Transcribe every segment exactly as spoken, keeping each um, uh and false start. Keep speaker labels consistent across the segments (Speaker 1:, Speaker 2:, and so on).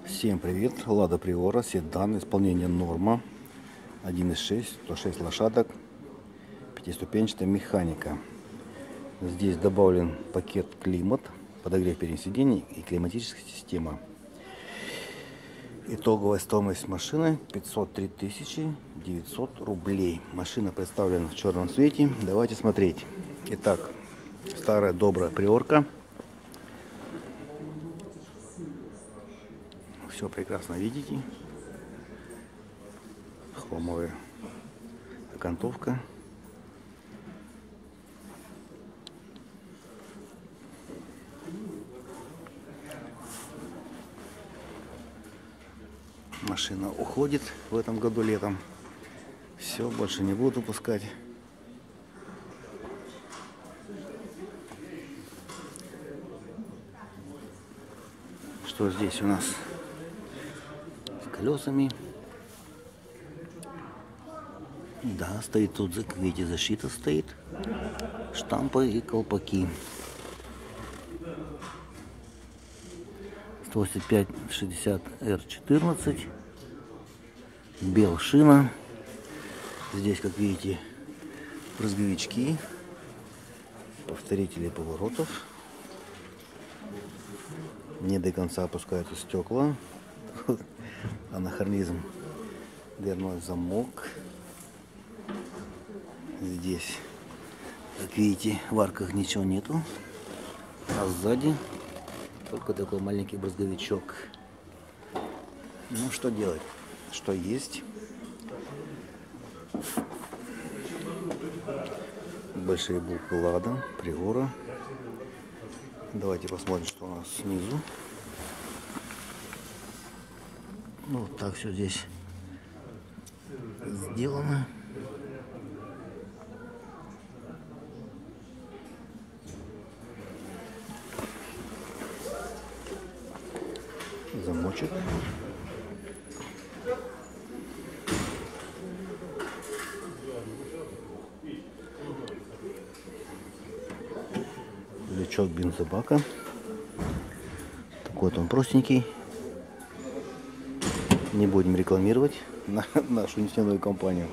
Speaker 1: Всем привет! Лада Приора, седан, исполнение норма, один и шесть, сто шесть лошадок, пятиступенчатая механика. Здесь добавлен пакет климат, подогрев передних сидений и климатическая система. Итоговая стоимость машины пятьсот три тысячи девятьсот рублей. Машина представлена в черном цвете. Давайте смотреть. Итак, старая добрая приорка. Все прекрасно видите. Хромовая окантовка. Машина уходит в этом году летом. Все, больше не буду пускать. Что здесь у нас? Колесами. Да, стоит тут, как видите, защита стоит. Штампы и колпаки. сто восемьдесят пять шестьдесят эр четырнадцать. Белшина. Здесь, как видите, брызговички. Повторители поворотов. Не до конца опускаются стекла. Анахронизм. Дверной замок. Здесь, как видите, в арках ничего нету. А сзади только такой маленький брызговичок. Ну, что делать? Что есть? Большие буквы Лада Приора. Давайте посмотрим, что у нас снизу. Ну, вот так все здесь сделано. Замочек. Лючок бензобака. Такой вот он простенький. Не будем рекламировать на нашу нефтяную компанию.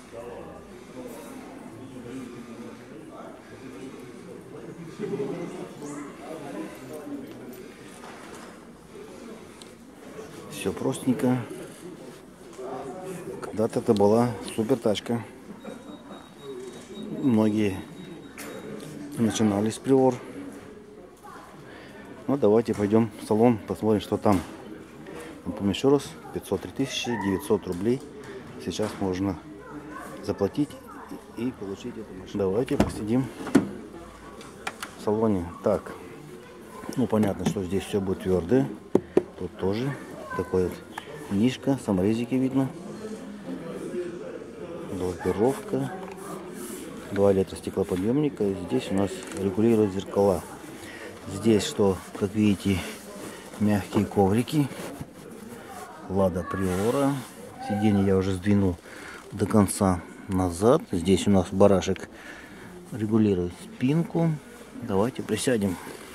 Speaker 1: Все простенько. Когда-то это была супер тачка. Многие начинали с Приор. Ну, давайте пойдем в салон, посмотрим, что там. Напомню еще раз, пятьсот три тысячи девятьсот рублей сейчас можно заплатить и получить эту машину. Давайте посидим в салоне. Так, ну понятно, что здесь все будет твердое. Тут тоже такой вот нишка, саморезики видно. Блокировка. два литра стеклоподъемника. И здесь у нас регулируют зеркала. Здесь, что, как видите, мягкие коврики. Лада Приора. Сиденье я уже сдвинул до конца назад. Здесь у нас барашек регулирует спинку. Давайте присядем.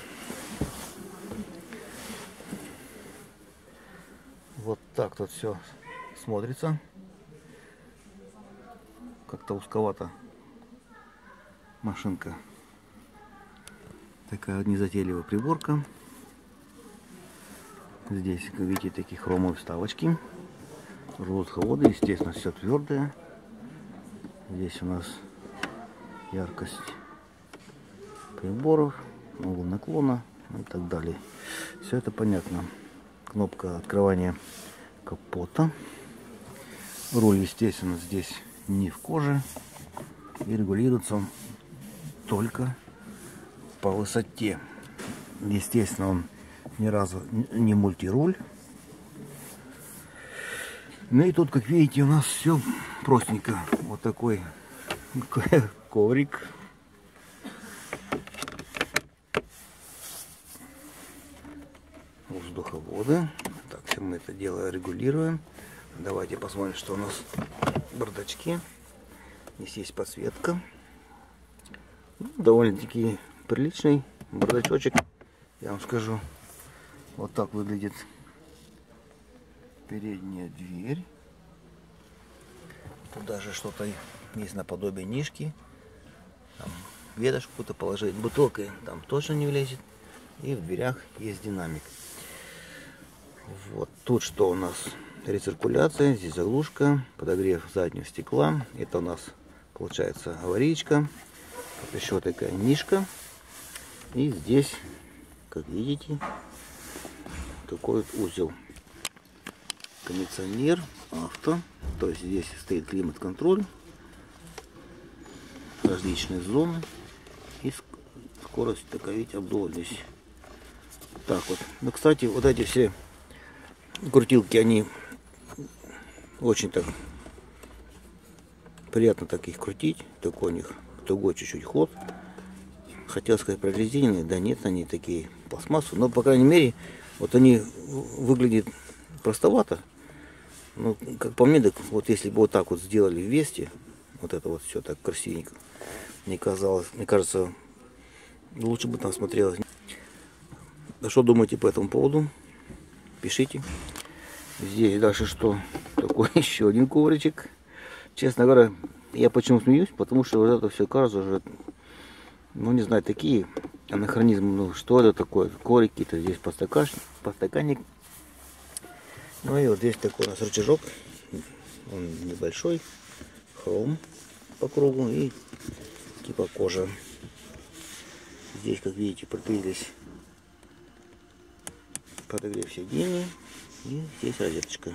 Speaker 1: Вот так тут все смотрится. Как-то узковато машинка. Такая незатейливая приборка. Здесь, как видите, такие хромовые вставочки. Разводходы, естественно, все твердое. Здесь у нас яркость приборов, угол наклона и так далее. Все это понятно. Кнопка открывания капота. Руль, естественно, здесь не в коже. И регулируется он только по высоте. Естественно, он ни разу не мультируль. Ну и тут, как видите, у нас все простенько. Вот такой коврик. Воздуховоды. Так, все мы это дело регулируем. Давайте посмотрим, что у нас в бардачке. Здесь есть подсветка. Ну, довольно-таки приличный бардачочек, я вам скажу. Вот так выглядит передняя дверь. Тут даже что-то есть наподобие нишки. Там ветошь какую-то положить. Бутылкой там точно не влезет. И в дверях есть динамик. Вот тут что у нас? Рециркуляция, здесь заглушка, подогрев заднего стекла. Это у нас получается аварийка. Вот еще такая нишка. И здесь, как видите, такой вот узел. Кондиционер, авто. То есть здесь стоит климат-контроль. Различные зоны. И скорость такая, видите, обдува здесь. Так вот. Ну, кстати, вот эти все крутилки, они очень так приятно так их крутить. Такой у них тугой чуть-чуть ход. Хотел сказать прорезиненные, да нет, они такие пластмассовые. Но, по крайней мере, вот они выглядят простовато. Ну, как по мне, так вот если бы вот так вот сделали в Весте, вот это вот все так красивенько, мне казалось, мне кажется, лучше бы там смотрелось. А что думаете по этому поводу? Пишите. Здесь дальше что? Такой еще один ковричек. Честно говоря, я почему смеюсь? Потому что вот это все кажется уже, ну не знаю, такие анахронизмы. Ну что это такое? Коврики-то здесь подстаканник, подстаканник. Ну и вот здесь такой у нас рычажок. Он небольшой. Хром по кругу и типа кожа. Здесь, как видите, прикрылись подогрев сидений. И здесь розеточка.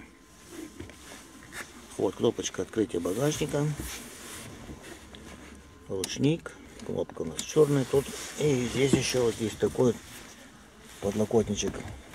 Speaker 1: Вот кнопочка открытия багажника. Ручник. Кнопка у нас черная тут. И здесь еще вот есть такой подлокотничек.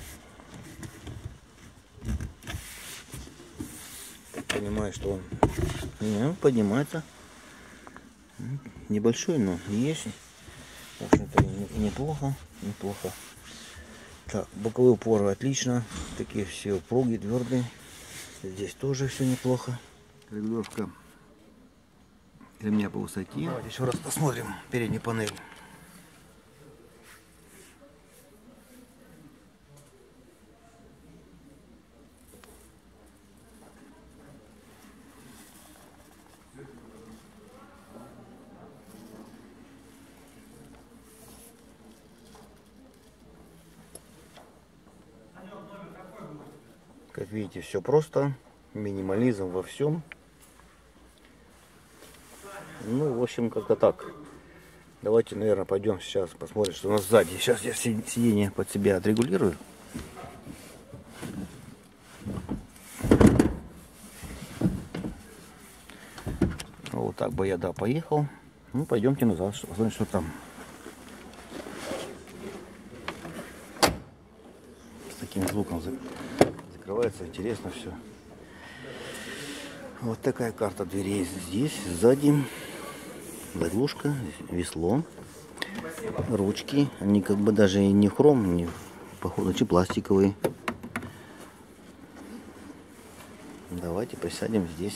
Speaker 1: Понимаю, что он не, поднимается. Небольшой, но есть. В общем-то, неплохо. Неплохо. Так, боковые упоры отлично. Такие все упругие, твердые. Здесь тоже все неплохо. Регулировка ремня по высоте. Давайте еще раз посмотрим переднюю панель. Как видите, все просто, минимализм во всем. Ну, в общем, как-то так. Давайте, наверное, пойдем сейчас посмотрим, что у нас сзади. Сейчас я сиденье под себя отрегулирую. Вот так бы я, да, поехал. Ну, пойдемте назад, посмотрим, что там. С таким звуком закрывается, интересно все. Вот такая карта дверей здесь, сзади. Заглушка, весло, ручки. Они как бы даже и не хром, не, походу, че пластиковые. Давайте присядем здесь.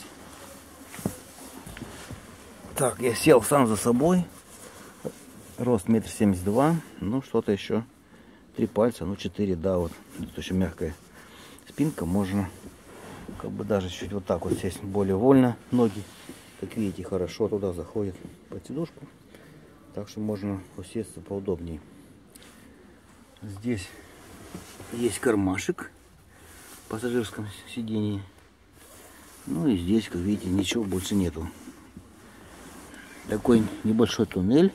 Speaker 1: Так, я сел сам за собой. Рост метр семьдесят два. Ну, что-то еще. Три пальца, ну, четыре, да, вот. Тут еще мягкая спинка. Можно как бы даже чуть вот так вот сесть более вольно. Ноги, как видите, хорошо туда заходят под сидушку. Так что можно усесться поудобнее. Здесь есть кармашек в пассажирском сидении. Ну и здесь, как видите, ничего больше нету. Такой небольшой туннель.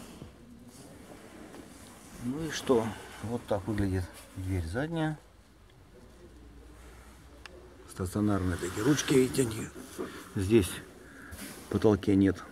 Speaker 1: Ну и что? Вот так выглядит дверь задняя. Стационарные такие ручки, видите, они. Здесь в потолке нет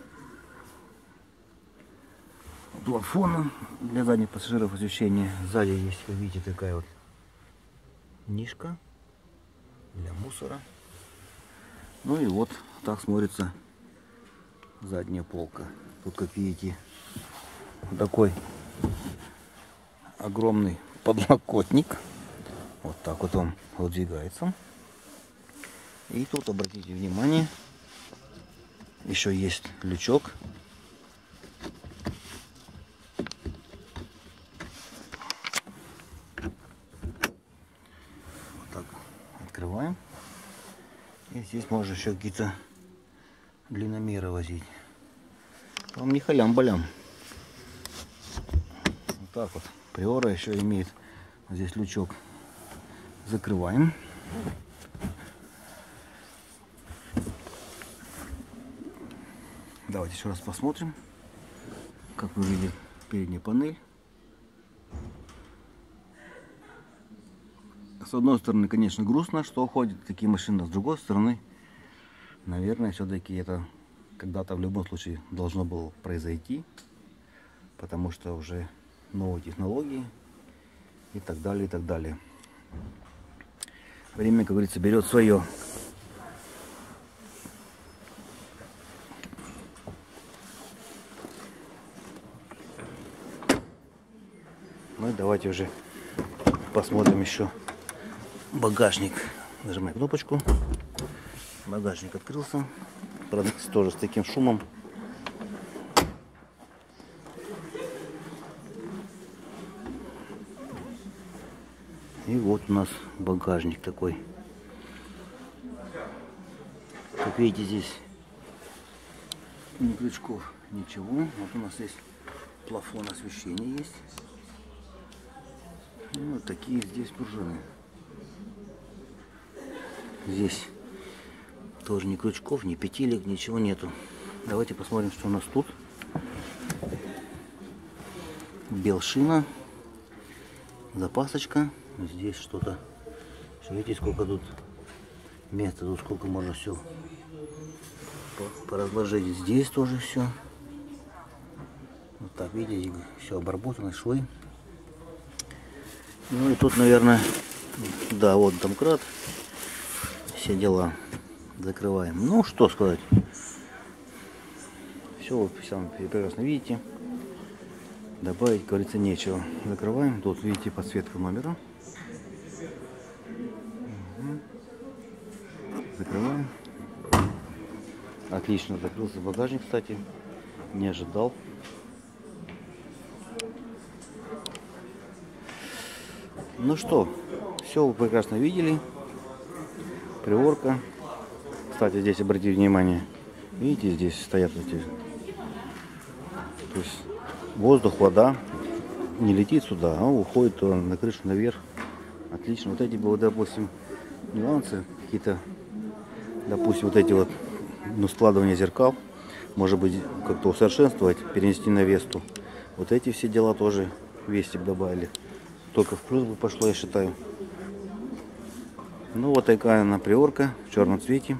Speaker 1: плафона для задних пассажиров освещения. Сзади есть, как видите, такая вот нишка для мусора. Ну и вот так смотрится задняя полка. Тут, как видите, такой огромный подлокотник. Вот так вот он выдвигается. И тут, обратите внимание, еще есть лючок. Вот так открываем. И здесь можно еще какие-то длинномеры возить. Вам не халям-балям. Вот так вот. Приора еще имеет вот здесь лючок. Закрываем. Давайте еще раз посмотрим, как выглядит передняя панель. С одной стороны, конечно, грустно, что уходят такие машины, с другой стороны, наверное, все-таки это когда-то в любом случае должно было произойти, потому что уже новые технологии и так далее, и так далее. Время, как говорится, берет свое. Ну и давайте уже посмотрим еще багажник. Нажимаем кнопочку. Багажник открылся. Правда, тоже с таким шумом. И вот у нас багажник такой. Как видите, здесь ни крючков, ничего. Вот у нас здесь плафон освещения есть. И вот такие здесь пружины. Здесь тоже ни крючков, ни петелек, ничего нету. Давайте посмотрим, что у нас тут. Белшина, запасочка. Здесь что-то. Видите, сколько тут места, тут сколько можно все поразложить. Здесь тоже все. Вот так, видите, все обработано, швы. Ну и тут, наверное, да, вот домкрат. Все дела. Закрываем. Ну, что сказать. Все вы сами прекрасно видите. Добавить, говорится, нечего. Закрываем. Тут, видите, подсветка номера. Угу. Закрываем. Отлично закрылся багажник, кстати. Не ожидал. Ну что, все вы прекрасно видели. Приорка. Кстати, здесь обратите внимание. Видите, здесь стоят эти. То есть воздух, вода не летит сюда, а уходит на крышу наверх. Отлично. Вот эти бы, допустим, нюансы какие-то, допустим, вот эти вот, ну, складывание зеркал, может быть, как-то усовершенствовать, перенести на Весту. Вот эти все дела тоже Весте добавили. Только в плюс бы пошло, я считаю. Ну вот такая она приорка в черном цвете.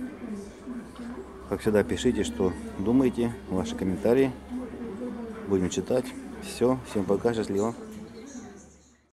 Speaker 1: Как всегда, пишите, что думаете, ваши комментарии. Будем читать. Все, всем пока, счастливо.